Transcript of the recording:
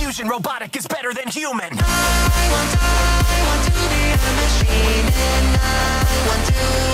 confusion. Robotic is better than human. I want to be a machine, and I want to